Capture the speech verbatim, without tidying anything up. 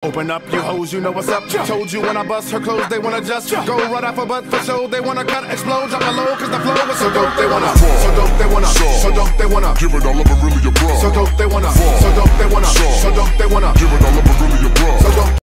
Open up, you hoes, you know what's up. Told you when I bust her clothes, they wanna just go right off her butt for show. They wanna cut, explode, drop a low, cause the flow was so dope. They wanna, so dope, they wanna, so dope, they wanna give it all up and really a bro. So dope, they wanna.